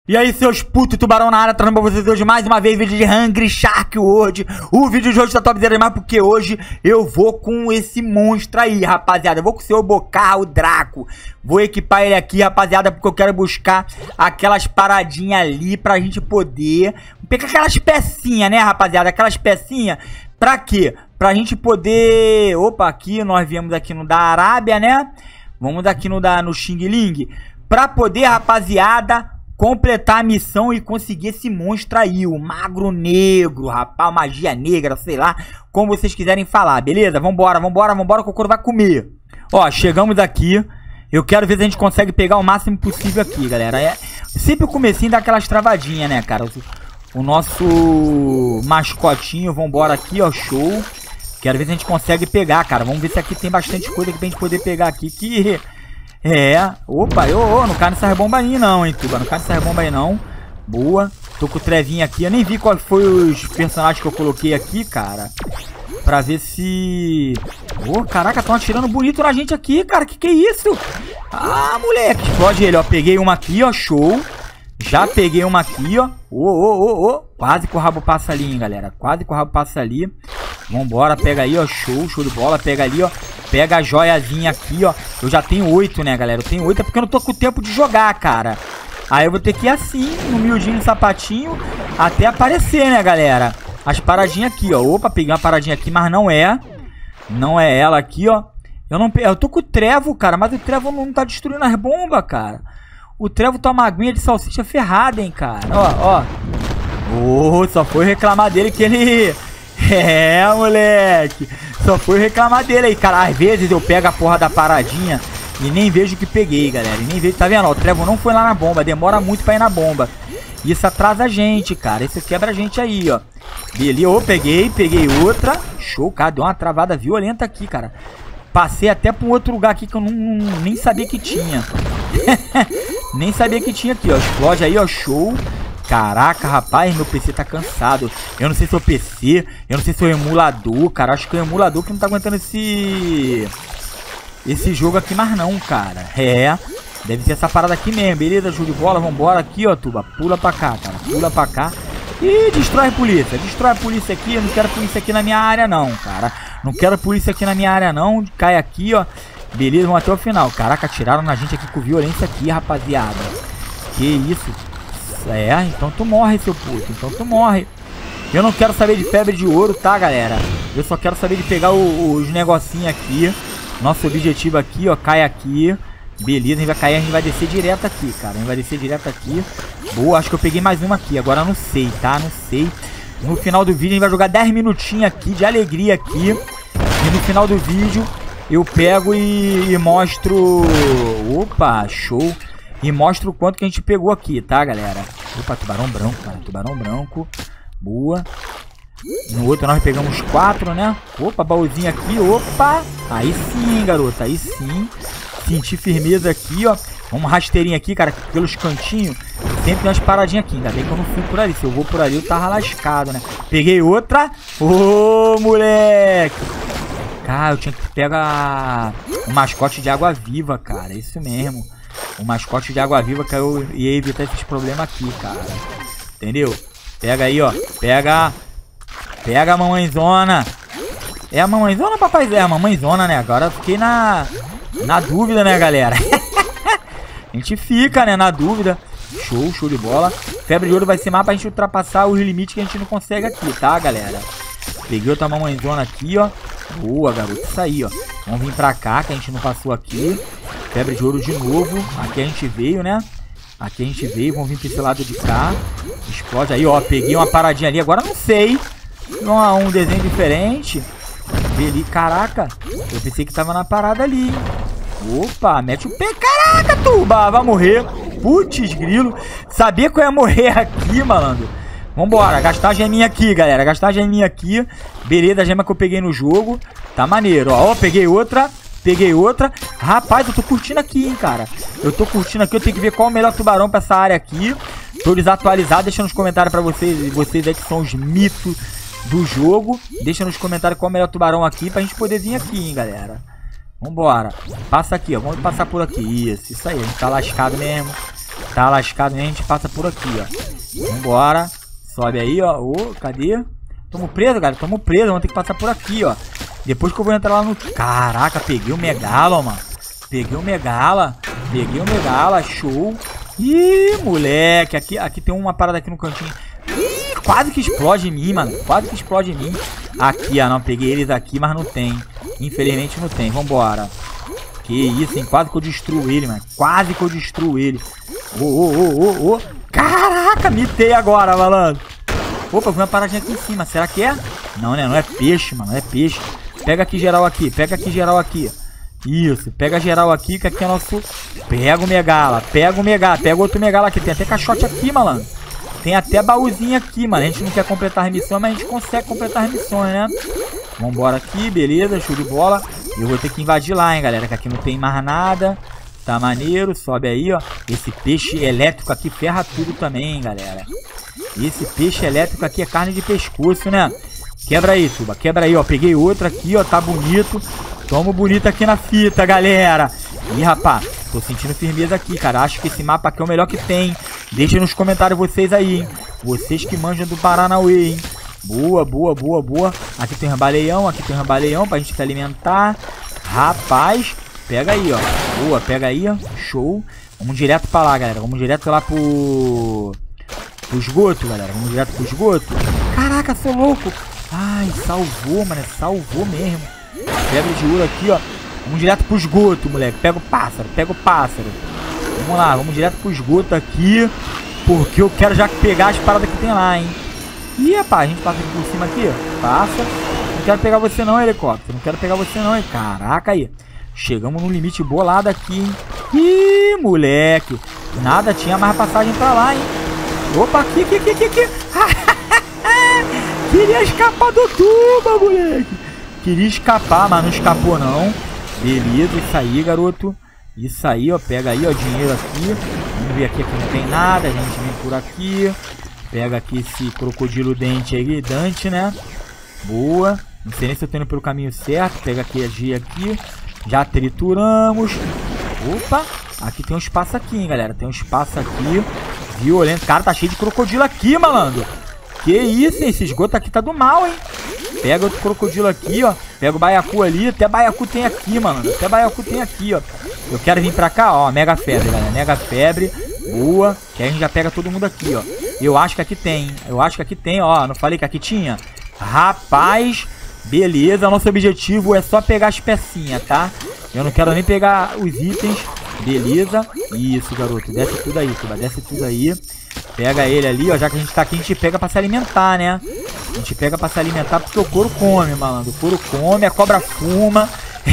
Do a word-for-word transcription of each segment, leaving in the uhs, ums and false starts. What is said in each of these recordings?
E aí, seus putos, tubarão na área, trazendo pra vocês hoje mais uma vez vídeo de Hungry Shark World. O vídeo de hoje tá topzera demais porque hoje eu vou com esse monstro aí, rapaziada. Eu vou com o seu Bocar, o Draco. Vou equipar ele aqui, rapaziada, porque eu quero buscar aquelas paradinhas ali pra gente poder pegar aquelas pecinhas, né, rapaziada? Aquelas pecinhas, pra quê? Pra gente poder... Opa, aqui, nós viemos aqui no da Arábia, né? Vamos aqui no da no Xing Ling. Pra poder, rapaziada... completar a missão e conseguir esse monstro aí, o magro negro, rapaz, magia negra, sei lá, como vocês quiserem falar, beleza? Vambora, vambora, vambora, que o couro vai comer. Ó, chegamos aqui, eu quero ver se a gente consegue pegar o máximo possível aqui, galera. É sempre o comecinho dá aquelas travadinhas, né, cara? O, o nosso mascotinho, vambora aqui, ó, show. Quero ver se a gente consegue pegar, cara. Vamos ver se aqui tem bastante coisa que pra gente poder pegar aqui, que... É, opa, eu, eu não cai nessa rebomba aí não, hein, Tuba, não cai nessa rebomba aí não. Boa, tô com o trevinho aqui, eu nem vi qual foi os personagens que eu coloquei aqui, cara. Pra ver se... Ô, oh, caraca, estão atirando bonito na gente aqui, cara, que que é isso? Ah, moleque, explode ele, ó, peguei uma aqui, ó, show. Já peguei uma aqui, ó. Ô, ô, ô, ô, quase que o rabo passa ali, hein, galera, quase que o rabo passa ali. Vambora, pega aí, ó, show, show de bola, pega ali, ó. Pega a joiazinha aqui, ó. Eu já tenho oito, né, galera? Eu tenho oito é porque eu não tô com o tempo de jogar, cara. Aí eu vou ter que ir assim, no miudinho, sapatinho, até aparecer, né, galera? As paradinhas aqui, ó. Opa, peguei uma paradinha aqui, mas não é. Não é ela aqui, ó. Eu não eu tô com o trevo, cara, mas o trevo não tá destruindo as bombas, cara. O trevo tá uma aguinha de salsicha ferrada, hein, cara. Ó, ó. Oh, só foi reclamar dele que ele... É, moleque. Só foi reclamar dele aí, cara. Às vezes eu pego a porra da paradinha e nem vejo que peguei, galera. E nem vejo, tá vendo? Ó, o Trevor não foi lá na bomba. Demora muito pra ir na bomba. Isso atrasa a gente, cara. Isso quebra a gente aí, ó. Beleza, ô, peguei, peguei outra. Show, cara. Deu uma travada violenta aqui, cara. Passei até pra um outro lugar aqui que eu não, não, nem sabia que tinha. Nem sabia que tinha aqui, ó. Explode aí, ó. Show. Caraca, rapaz, meu P C tá cansado. Eu não sei se é o P C, eu não sei se é o emulador, cara. Acho que é o emulador que não tá aguentando esse... Esse jogo aqui mais não, cara. É, deve ser essa parada aqui mesmo. Beleza, show de bola, vambora aqui, ó, Tuba. Pula pra cá, cara, pula pra cá. Ih, destrói a polícia, destrói a polícia aqui. Eu não quero polícia aqui na minha área não, cara. Não quero polícia aqui na minha área não. Cai aqui, ó. Beleza, vamos até o final. Caraca, atiraram na gente aqui com violência aqui, rapaziada. Que isso? É, então tu morre, seu puto. Então tu morre. Eu não quero saber de febre de ouro, tá, galera? Eu só quero saber de pegar o, os negocinhos aqui. Nosso objetivo aqui, ó, cai aqui. Beleza, a gente vai cair, a gente vai descer direto aqui, cara. A gente vai descer direto aqui. Boa, acho que eu peguei mais uma aqui. Agora eu não sei, tá? Não sei. No final do vídeo a gente vai jogar dez minutinhos aqui de alegria aqui. E no final do vídeo eu pego e, e mostro... Opa, show. E mostra o quanto que a gente pegou aqui, tá, galera? Opa, tubarão branco, cara. Tubarão branco. Boa. No outro nós pegamos quatro, né? Opa, baúzinho aqui. Opa. Aí sim, garota. Aí sim. Senti firmeza aqui, ó. Vamos rasteirinho aqui, cara. Pelos cantinhos. Sempre tem umas paradinhas aqui. Ainda bem que eu não fui por ali. Se eu vou por ali, eu tava lascado, né? Peguei outra. Ô, moleque. Cara, eu tinha que pegar um mascote de água viva, cara. Isso mesmo. O mascote de água viva que eu ia evitar esses problemas aqui, cara. Entendeu? Pega aí, ó. Pega. Pega a mamãezona. É a mamãezona ou papai Zé? É a mamãezona, né? Agora eu fiquei na, na dúvida, né, galera? A gente fica, né, na dúvida. Show, show de bola. Febre de ouro vai ser mais pra gente ultrapassar os limites que a gente não consegue aqui, tá, galera? Peguei outra mamãezona aqui, ó. Boa, garoto. Isso aí, ó. Vamos vir pra cá, que a gente não passou aqui. Febre de ouro de novo. Aqui a gente veio, né? Aqui a gente veio. Vamos vir pra esse lado de cá. Explode aí, ó. Peguei uma paradinha ali. Agora não sei. Um, um desenho diferente. Vi ali. Caraca. Eu pensei que tava na parada ali. Opa, mete o pé. Caraca, Tuba. Vai morrer. Putz, grilo. Sabia que eu ia morrer aqui, malandro. Vambora. Gastar a geminha aqui, galera. Gastar a geminha aqui. Beleza, a gema que eu peguei no jogo. Tá maneiro, ó. Ó, peguei outra. Peguei outra. Rapaz, eu tô curtindo aqui, hein, cara. Eu tô curtindo aqui. Eu tenho que ver qual é o melhor tubarão pra essa área aqui. Tô desatualizado. Deixa nos comentários pra vocês. Vocês aí que são os mitos do jogo. Deixa nos comentários qual é o melhor tubarão aqui. Pra gente poder vir aqui, hein, galera. Vambora. Passa aqui, ó. Vamos passar por aqui. Isso, isso aí. A gente tá lascado mesmo. Tá lascado, nem a gente passa por aqui, ó. Vambora. Sobe aí, ó. Ô, cadê? Tamo preso, galera. Tamo preso. Vamos ter que passar por aqui, ó. Depois que eu vou entrar lá no... Caraca, peguei o Megala, mano. Peguei o Megala. Peguei o Megala. Show. Ih, moleque. Aqui, aqui tem uma parada aqui no cantinho. Ih, quase que explode em mim, mano. Quase que explode em mim. Aqui, ó. Não, peguei eles aqui, mas não tem. Infelizmente não tem. Vambora. Que isso, hein? Quase que eu destruo ele, mano. Quase que eu destruo ele. Ô, ô, ô, ô, ô. Caraca, mitei agora, malandro. Opa, vi uma paradinha aqui em cima. Será que é? Não, né? Não é peixe, mano. Não é peixe. Pega aqui geral aqui. Pega aqui geral aqui. Isso. Pega geral aqui, que aqui é nosso... Pega o Megala. Pega o Megala. Pega outro Megala aqui. Tem até caixote aqui, malandro. Tem até baúzinho aqui, mano. A gente não quer completar as missões, mas a gente consegue completar as missões, né? Vambora aqui. Beleza. Show de bola. Eu vou ter que invadir lá, hein, galera. Que aqui não tem mais nada. Tá maneiro. Sobe aí, ó. Esse peixe elétrico aqui ferra tudo também, hein, galera. Esse peixe elétrico aqui é carne de pescoço, né? Quebra aí, Tuba. Quebra aí, ó. Peguei outro aqui, ó. Tá bonito. Tamo bonito aqui na fita, galera. Ih, rapaz. Tô sentindo firmeza aqui, cara. Acho que esse mapa aqui é o melhor que tem. Deixem nos comentários vocês aí, hein. Vocês que manjam do Paranauê, hein. Boa, boa, boa, boa. Aqui tem um rambaleião. Aqui tem um rambaleião pra gente se alimentar. Rapaz. Pega aí, ó. Boa, pega aí, ó. Show. Vamos direto pra lá, galera. Vamos direto lá pro... pro esgoto, galera. Vamos direto pro esgoto. Caraca, sou louco. Ai, salvou, mano. Salvou mesmo. Pedra de ouro aqui, ó. Vamos direto pro esgoto, moleque. Pega o pássaro, pega o pássaro. Vamos lá, vamos direto pro esgoto aqui. Porque eu quero já pegar as paradas que tem lá, hein. Ih, rapaz, a gente passa aqui por cima aqui, ó. Passa. Não quero pegar você não, helicóptero. Não quero pegar você não, hein. Caraca aí. Chegamos no limite bolado aqui, hein. Ih, moleque. Nada, tinha mais passagem pra lá, hein. Opa, aqui, aqui, aqui, aqui, aqui. Queria escapar do tubo, moleque. Queria escapar, mas não escapou, não. Beleza, isso aí, garoto. Isso aí, ó. Pega aí, ó, dinheiro aqui. Vamos ver aqui, aqui não tem nada. A gente vem por aqui. Pega aqui esse crocodilo dente aí, Dante, né? Boa. Não sei nem se eu tô indo pelo caminho certo. Pega aqui a G aqui. Já trituramos. Opa. Aqui tem um espaço aqui, hein, galera. Tem um espaço aqui. Violento. Cara, tá cheio de crocodilo aqui, malandro. Que isso, hein? Esse esgoto aqui tá do mal, hein? Pega outro crocodilo aqui, ó. Pega o baiacu ali. Até baiacu tem aqui, mano. Até baiacu tem aqui, ó. Eu quero vir pra cá, ó. Mega febre, galera. Mega febre. Boa. Que aí a gente já pega todo mundo aqui, ó. Eu acho que aqui tem. Eu acho que aqui tem, ó. Não falei que aqui tinha? Rapaz. Beleza. Nosso objetivo é só pegar as pecinhas, tá? Eu não quero nem pegar os itens. Beleza. Isso, garoto. Desce tudo aí, Tuba. Desce tudo aí. Pega ele ali, ó. Já que a gente tá aqui, a gente pega pra se alimentar, né? A gente pega pra se alimentar porque o couro come, malandro. O couro come, a cobra fuma.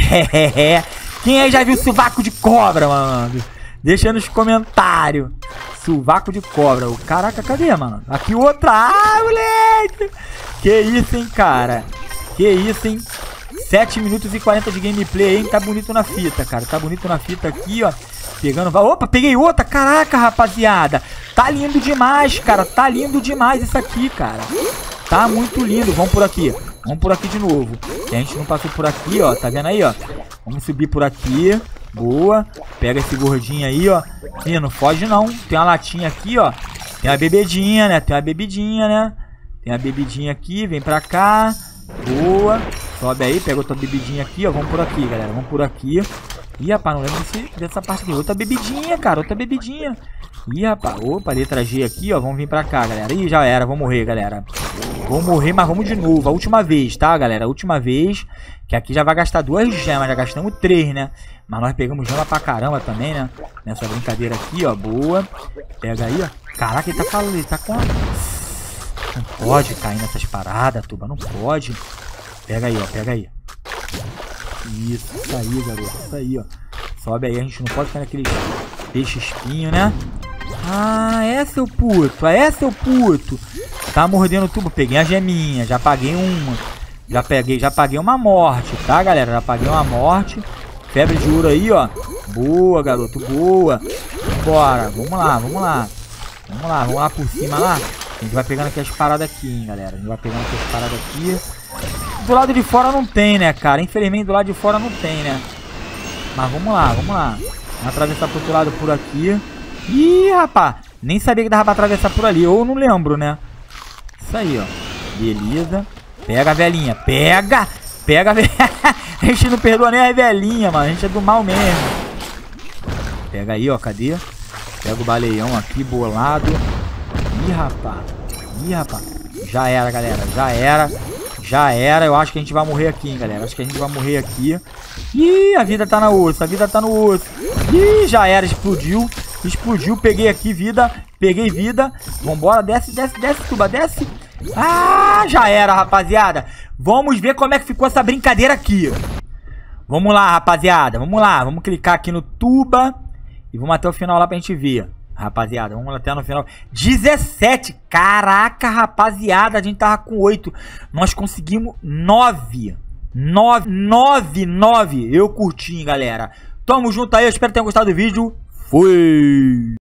Quem aí já viu sovaco de cobra, malandro? Deixa nos comentários. Sovaco de cobra. Caraca, cadê, mano? Aqui outra. Ah, moleque. Que isso, hein, cara. Que isso, hein. sete minutos e quarenta de gameplay, hein. Tá bonito na fita, cara. Tá bonito na fita aqui, ó. Pegando... Opa, peguei outra. Caraca, rapaziada. Tá lindo demais, cara. Tá lindo demais isso aqui, cara. Tá muito lindo. Vamos por aqui. Vamos por aqui de novo. Que a gente não passou por aqui, ó. Tá vendo aí, ó? Vamos subir por aqui. Boa. Pega esse gordinho aí, ó. Ih, não foge não. Tem uma latinha aqui, ó. Tem uma bebedinha, né? Tem uma bebidinha, né? Tem uma bebidinha aqui. Vem pra cá. Boa. Sobe aí. Pega outra bebidinha aqui, ó. Vamos por aqui, galera. Vamos por aqui. Ih, rapaz, não lembro desse, dessa parte aqui. Outra bebidinha, cara. Outra bebidinha. Ih, rapaz. Opa, letra G aqui, ó. Vamos vir pra cá, galera. Ih, já era. Vou morrer, galera. Vou morrer, mas vamos de novo. A última vez, tá, galera? A última vez. Que aqui já vai gastar duas gemas. Já gastamos três, né? Mas nós pegamos gema pra caramba também, né? Nessa brincadeira aqui, ó. Boa. Pega aí, ó. Caraca, ele tá falando. Ele tá com a... Não pode cair nessas paradas, Tuba. Não pode. Pega aí, ó. Pega aí. Isso, isso aí, garoto. Isso aí, ó. Sobe aí. A gente não pode cair naqueles peixe espinho, né? Ah, é, seu puto. É, seu puto. Tá mordendo tudo. Peguei a geminha. Já paguei uma. Já peguei, já paguei uma morte, tá, galera? Já paguei uma morte. Febre de ouro aí, ó. Boa, garoto. Boa. Bora. Vamos lá, vamos lá. Vamos lá, vamos lá por cima lá. A gente vai pegando aqui as paradas aqui, hein, galera. A gente vai pegando aqui as paradas aqui. Do lado de fora não tem, né, cara? Infelizmente do lado de fora não tem, né? Mas vamos lá, vamos lá. Vamos atravessar pro outro lado por aqui. Ih, rapaz. Nem sabia que dava pra atravessar por ali. Ou não lembro, né? Isso aí, ó. Beleza. Pega a velhinha. Pega! Pega a velhinha. A gente não perdoa nem a velhinha, mano. A gente é do mal mesmo. Pega aí, ó. Cadê? Pega o baleião aqui, bolado. Ih, rapaz. Ih, rapaz. Já era, galera. Já era. Já era. Eu acho que a gente vai morrer aqui, hein, galera. Acho que a gente vai morrer aqui. Ih, a vida tá no osso. A vida tá no osso. Ih, já era. Explodiu. Explodiu. Peguei aqui vida. Peguei vida. Vambora. Desce, desce, desce, tuba. Desce. Ah, já era, rapaziada. Vamos ver como é que ficou essa brincadeira aqui. Vamos lá, rapaziada. Vamos lá. Vamos clicar aqui no tuba. E vamos até o final lá pra gente ver. Rapaziada, vamos até no final. dezessete. Caraca, rapaziada. A gente tava com oito. Nós conseguimos nove. nove, nove, nove. Eu curti, hein, galera. Tamo junto aí. Eu espero que tenham gostado do vídeo. Fui.